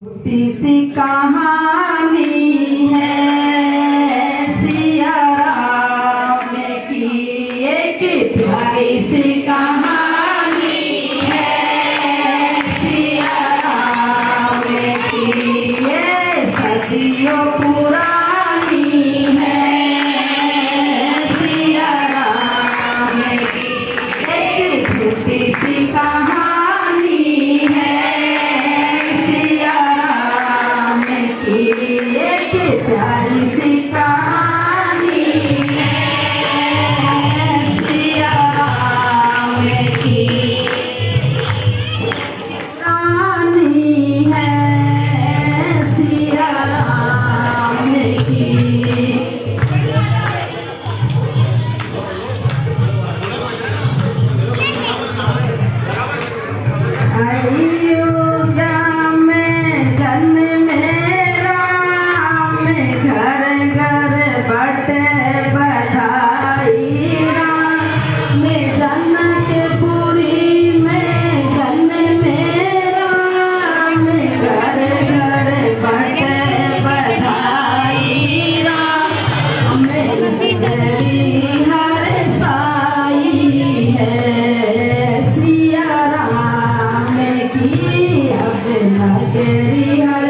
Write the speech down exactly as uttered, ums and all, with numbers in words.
छोटी सी कहानी है सिया राम की, एक प्यारी सी कहानी है सिया राम की, ये सदियों पुरानी है सिया राम की, एक छोटी सी कहानी है एक प्यारी सी कहानी है सिया राम की, रानी है सिया राम की। अयोध्या में जन्म बटे बधाई राम में, जनकपुरी में जन्म राम, घर घर बटे बधाई राम, मेरी हर साई है सिया राम की, अब नगरी हर